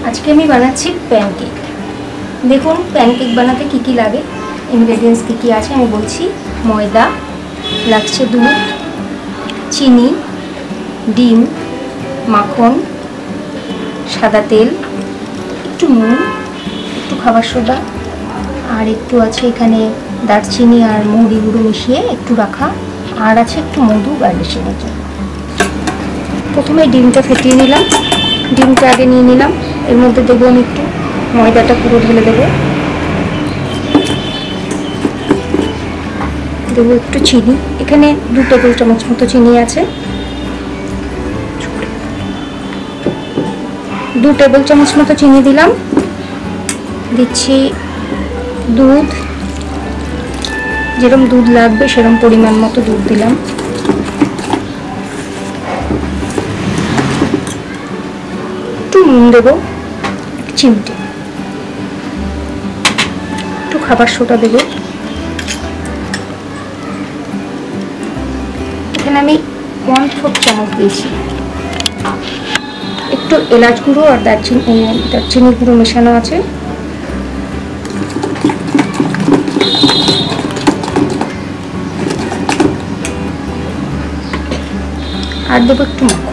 আজকে আমি বানাচ্ছি প্যানকেক। দেখুন প্যানকেক বানাতে কি কি লাগে, ইনগ্রেডিয়েন্টস কি কি আছে আমি বলছি। ময়দা লাগছে, দুধ, চিনি, ডিম, মাখন, সাদা তেল, একটু নুন, একটু খাবার সোডা, আর একটু আছে এখানে দারচিনি আর মৌরি গুঁড়ো মিশিয়ে একটু রাখা, আর আছে একটু মধু গার্নিশিংয়ের জন্য। প্রথমে ডিমটা ফেটিয়ে নিলাম, ডিমটা আগে নিয়ে নিলাম। এর মধ্যে দেবো আমি একটু ময়দাটা পুরো ঢেলে দেবো, দেবো একটু চিনি, এখানে 2 টেবিল চামচ মতো চিনি আছে, 2 টেবিল চামচ মতো চিনি দিলাম। দিচ্ছি দুধ, যেরকম দুধ লাগবে সেরকম পরিমাণ মতো দুধ দিলাম। একটু নুন দেবো, চিমটে, একটু খাবার সোডা দেবো। এখানে আমি 1/4 চামচ দিয়েছি। একটু এলাচ গুঁড়ো আর দারচিনি গুঁড়ো মেশানো আছে। আর দেবো একটু মাখন।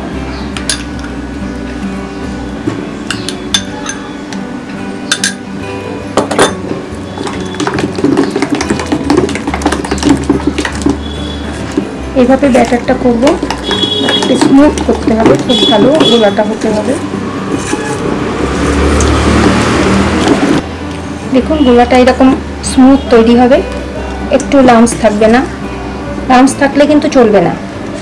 এইভাবে ব্যাটারটা করবো, ব্যাটারটা স্মুথ করতে হবে, খুব ভালো গোলাটা হতে হবে। দেখুন গোলাটা এরকম স্মুথ তৈরি হবে, একটু লাম্পস থাকবে না, লাম্পস থাকলে কিন্তু চলবে না।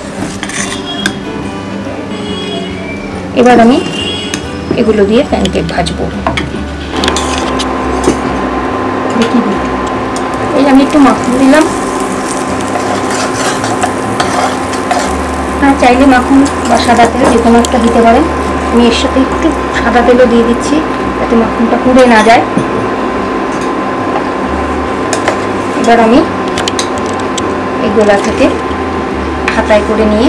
এবার আমি এগুলো দিয়ে প্যানকেক ভাজবো। দেখি এই আমি একটু মাখন দিলাম, হ্যাঁ চাইলে মাখন বা সাদা তেল যে কোনো একটা দিতে পারেন। আমি এর সাথে একটু সাদা তেলও দিয়ে দিচ্ছি যাতে মাখনটা পুড়ে না যায়। এবার আমি এই গোলা থেকে হাতায় করে নিয়ে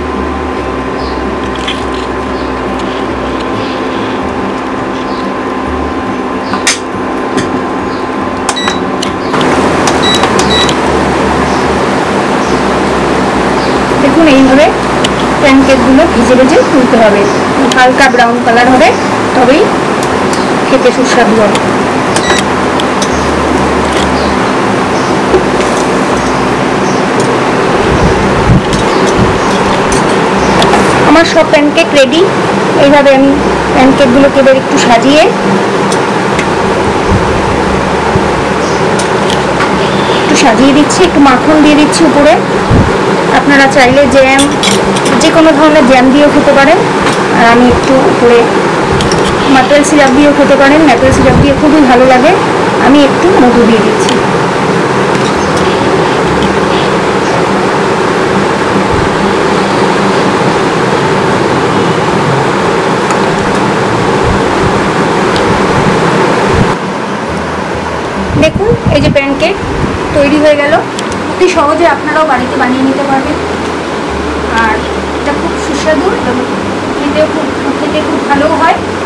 দেখুন এইভাবে প্যানকেকগুলো ভেজে ভেজে তুলতে হবে, হালকা ব্রাউন কালার হবে, তবেই খেতে সুস্বাদু হবে। আমার সব প্যানকেক রেডি। এইভাবে আমি প্যানকেকগুলোকে এবার একটু সাজিয়ে দিচ্ছি, একটু মাখন দিয়ে দিচ্ছি উপরে। আপনারা চাইলে জ্যাম, যে কোনো ধরনের জ্যাম দিয়েও খেতে পারেন, আর আমি একটু উপরে মাটন সিরাপ দিয়েও খেতে পারেন, ম্যাপেল সিরাপ দিয়ে খুবই ভালো লাগে। আমি একটু মধু দিয়ে দিচ্ছি। দেখুন এই যে প্যানকেক তৈরি হয়ে গেল। অতি সহজে আপনারাও বাড়িতে বানিয়ে নিতে পারবেন, আর এটা খুব সুস্বাদু এবং খেতে খুব ভালো হয়।